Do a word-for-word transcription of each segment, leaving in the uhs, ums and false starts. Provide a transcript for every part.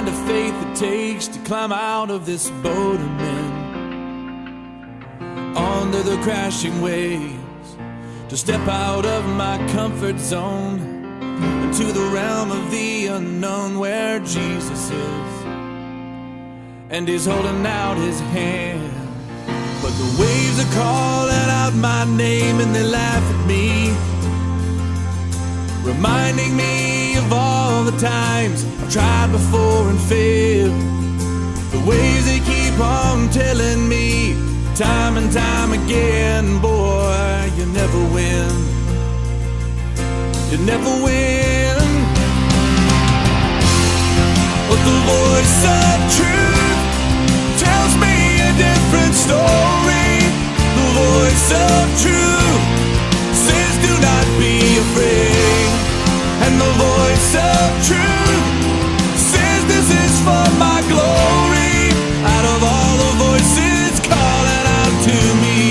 of faith it takes to climb out of this boat I'm in, under the crashing waves, to step out of my comfort zone into the realm of the unknown where Jesus is, and He's holding out His hand. But the waves are calling out my name and they laugh at me, reminding me of all the times I've tried before and failed. The waves they keep on telling me time and time again, boy, you never win, you never win. But the voice of truth tells me a different story. The voice of truth says do not be afraid, and the voice of truth says this is for my glory. Out of all the voices calling out to me,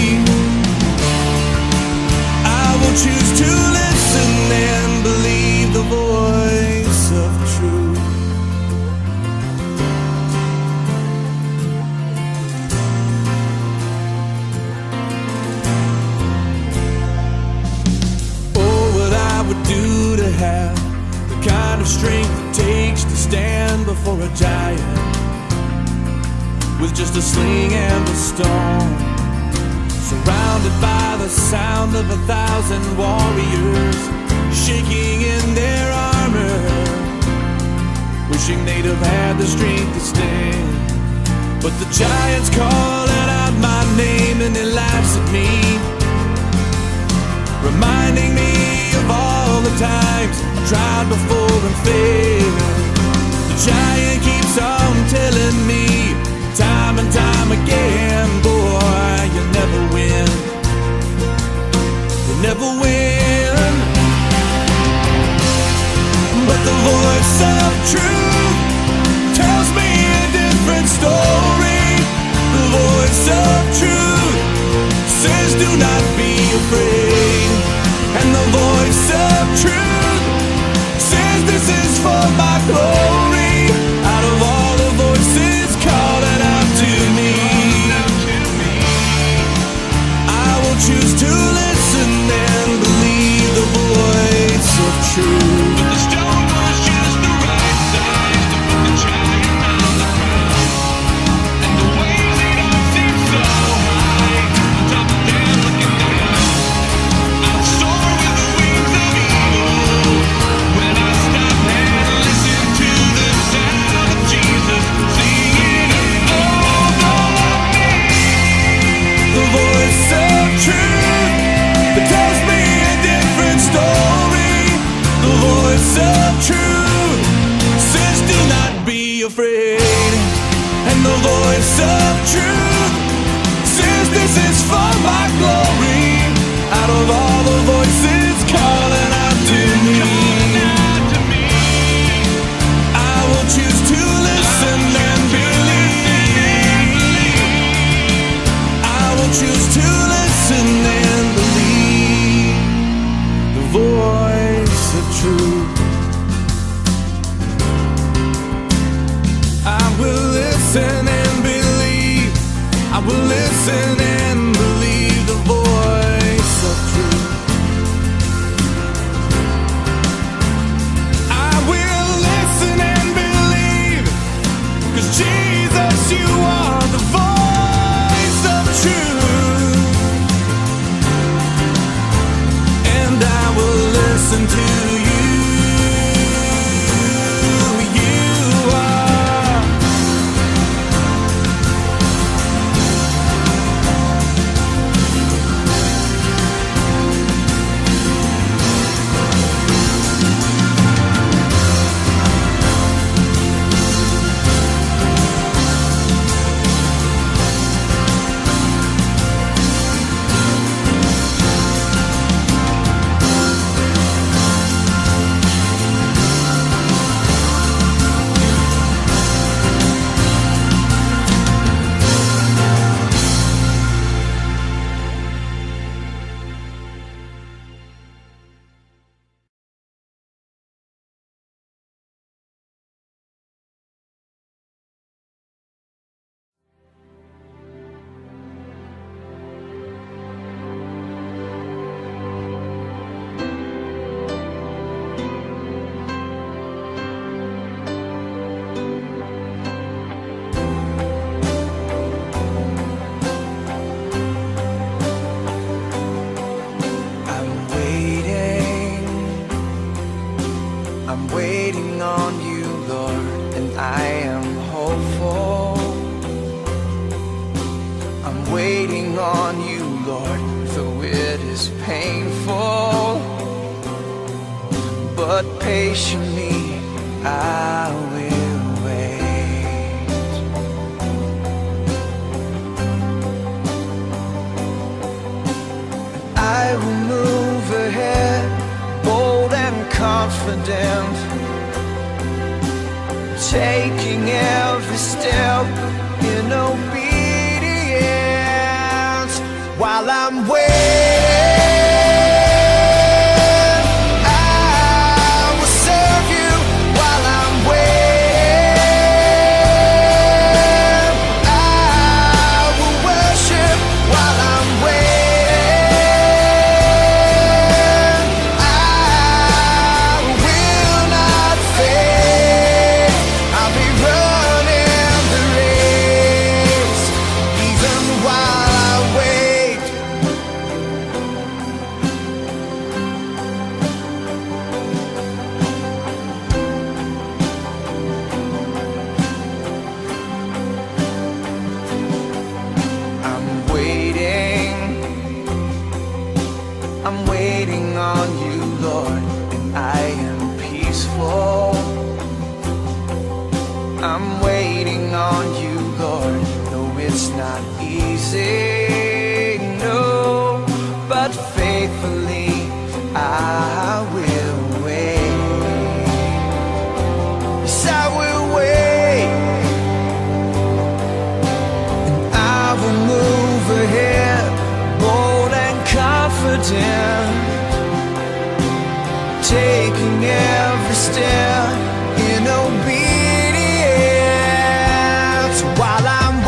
I will choose to listen and believe the voice of truth. Do to have the kind of strength it takes to stand before a giant with just a sling and a stone, surrounded by the sound of a thousand warriors shaking in their armor, wishing they'd have had the strength to stand. But the giant's calling out my name and he laughs at me, reminding me of all the times I tried before and failed. The giant keeps on telling me time and time again, boy, you never win, you never win. But the voice of truth tells me a different story. The voice of truth says do not be afraid, and the voice of truth says this is for my glory. Out of all the voices calling out to me, I will choose to listen and believe the voice of truth. But the stone was just the right size to put the giant on the ground, and the waves they don't seem so high, on top of them looking down. I'll soar with the wings of eagle when I stop and listen to the sound of Jesus singing over me. The voice of truth that tells me a different story. The voice of truth says do not be afraid, and the voice of truth says this is for my glory. Out of all the voices calling out to me, I will choose to listen and believe. I will choose to listen and believe the voice of truth. I will listen and believe. I will listen and believe the voice of truth. I will listen and believe, 'cause Jesus, you are the voice of truth. And I will listen to you. You are. Lord, though it is painful, but patiently I will wait. I will move ahead, bold and confident, taking every step in obedience while I'm waiting. I'm waiting on you, Lord, and I am peaceful. I'm waiting on you, Lord, though it's not easy, no, but faithfully I will wait. Yes, I will wait, and I will move ahead, bold and confident, taking every step in obedience while I'm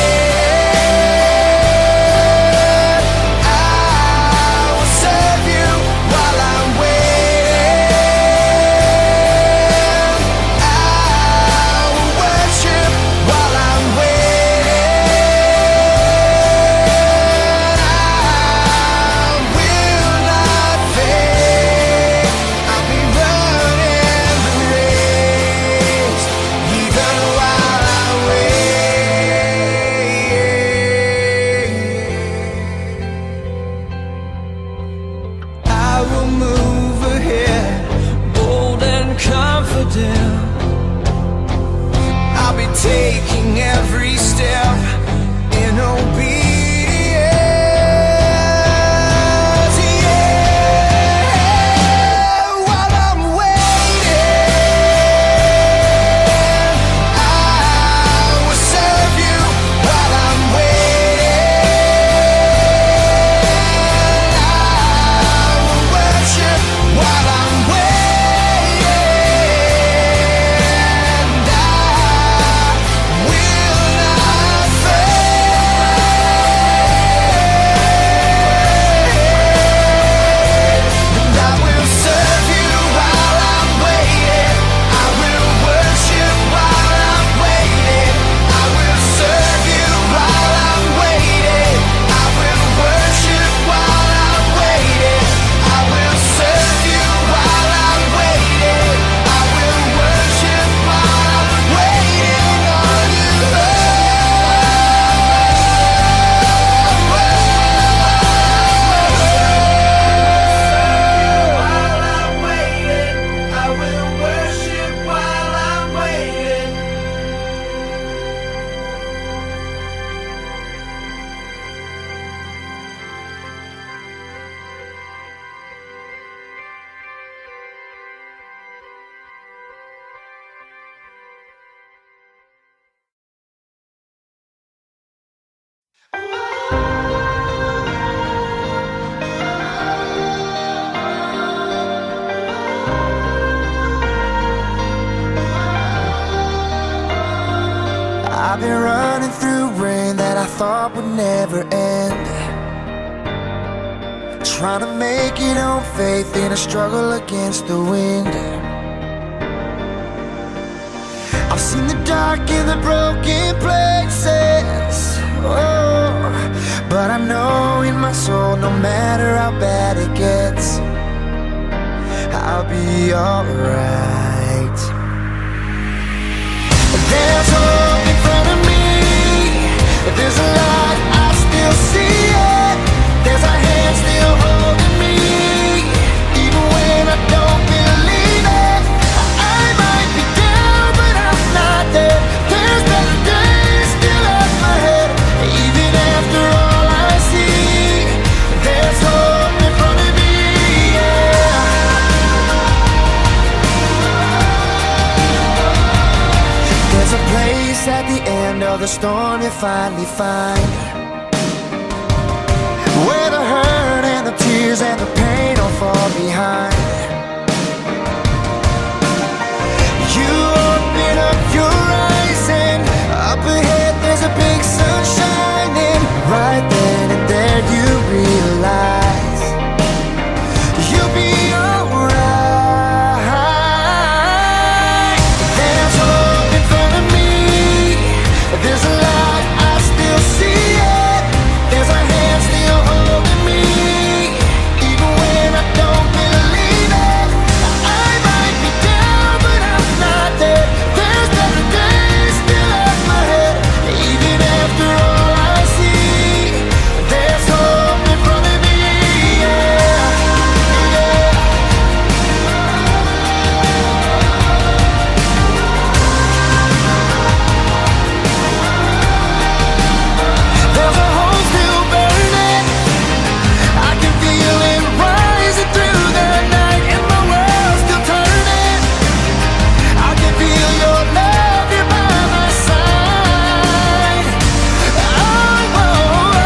waiting. I will serve you while I'm waiting. I will worship while I'm waiting. I will not fade. I'll be running the race, even while I wait. I will move ahead, bold and confident. I'll be taking every step in obedience, yeah, while I'm waiting. I will serve you while I'm waiting. I will worship while I'm waiting. And I will not fade. And I will serve you while I'm waiting. I will worship while I'm waiting. I will serve you while I'm waiting. I will worship while I'm waiting. I will serve you while I'm waiting. I will worship while I'm waiting on you, while I'm waiting. I will worship while I'm waiting. I've been running through rain that I thought would never end, trying to make it on faith in a struggle against the wind. I've seen the dark and the broken places, oh, but I know in my soul, no matter how bad it gets, I'll be alright. There's hope in front of me, there's a light, I still see it. end of the storm you finally find, where the hurt and the tears and the pain all fall behind. You open up your eyes and up ahead there's a big sun shining. Right then and there you realize you'll be alright. There's hope in front of me, there's a light, I still see it. There's a hand still holding me, even when I don't believe it. I might be down, but I'm not dead. There's better days still at my head. Even after all I see, there's hope in front of me, yeah, yeah. There's a hole still burning, I can feel it rising through the night, and my world's still turning. I can feel your love here by my side. Oh, oh, oh.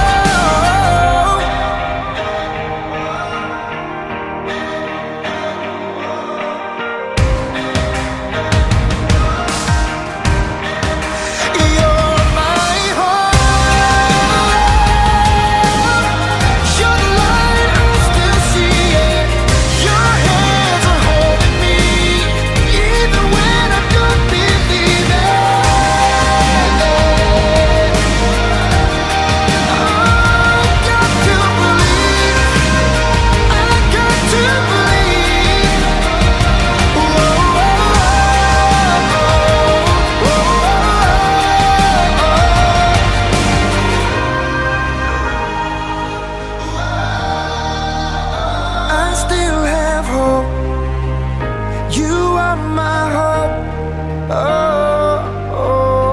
You're my hope, you're the light, I still see it. Your hands are holding me, even when I don't believe it. I got to believe, I got to believe. Whoa, I still have hope. You are my hope. Oh, oh.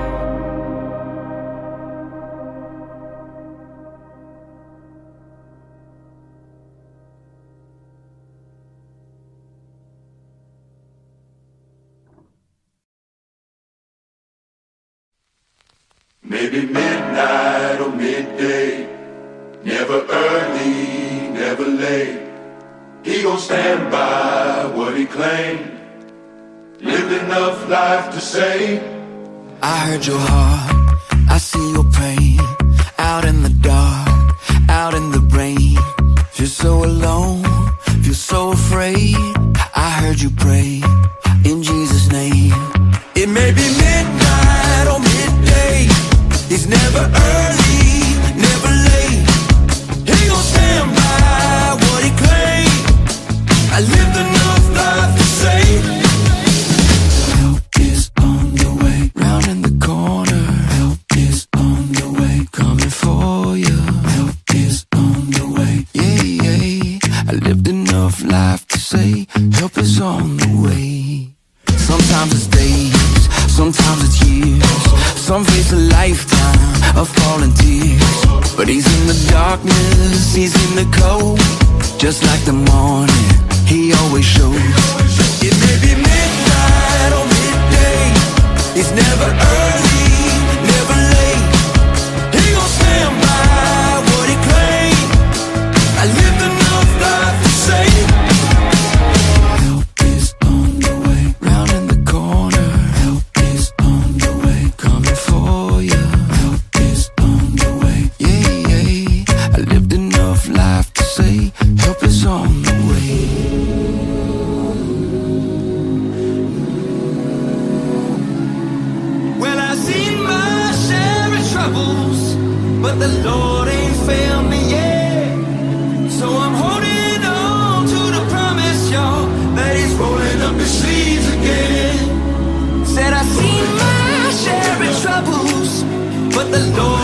Maybe midnight or midday, never early, never late. He gon' stand by what he claimed, lived enough life to say, I heard your heart, I see your pain. Out in the dark, out in the rain. Feel so alone, feel so afraid. I heard you pray in Jesus' name. It may be midnight or midday, it's never early, never late. He gon' stand by what he claimed. I lived enough life to say, help is on the way, round in the corner. Help is on the way, coming for you. Help is on the way, yeah, yeah. I lived enough life to say, help is on the way. Sometimes it's days, sometimes it's years. Some face a lifetime of falling tears. But he's in the darkness, he's in the cold. Just like the morning, he always shows. It may be midnight or midday, it's never early, never late. He gon' stand by what he claimed. I lived enough life to say, help is on the way, round in the corner. Help is on the way, coming for you. Help is on the way, yeah, yeah. I lived enough life to say, help is on the way. Well, I've seen my share of troubles, but the Lord ain't failed me yet. So I'm holding on to the promise, y'all, that he's rolling up his sleeves again. Said I've seen my share of troubles, but the Lord